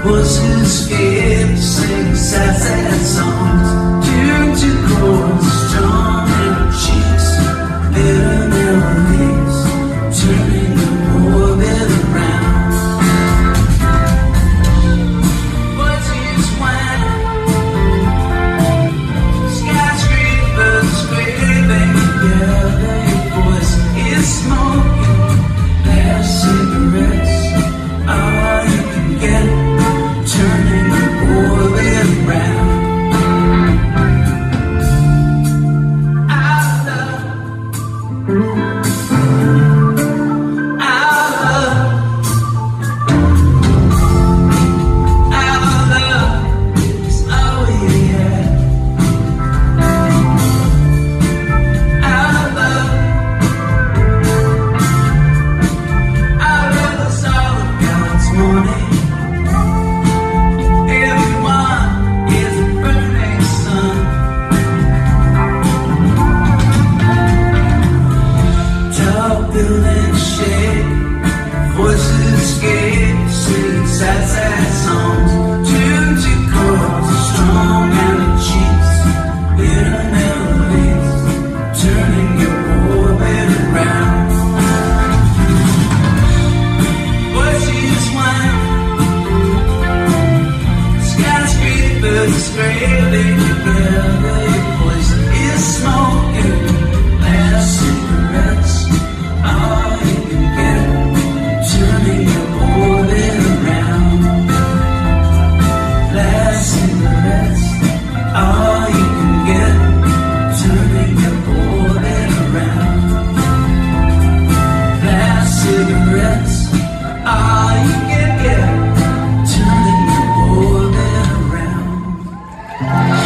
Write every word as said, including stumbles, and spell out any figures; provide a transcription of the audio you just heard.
Was too scared to sing sad, sad songs. Tuned to chords, strong in her cheeks, bitter melodies, turning the orbit around. Was his wine, skyscrapers scraping together. Your voice is smoking, their cigarettes, all you can get. Turning the orbit around. Our love, our love, our love is all we had. Our love, our love is all of God's morning. Buildings shake, voices escape, sing sad, sad songs. Tuned to chords, strong energies, bitter melodies, turning your orbit around. Voices wine, skyscrapers scraping together. Your voice is smoking, last cigarettes. All you can get, turning your orbit around. Last cigarettes, all you can get, turning your orbit around. Last cigarettes, all you can get, turning your orbit around.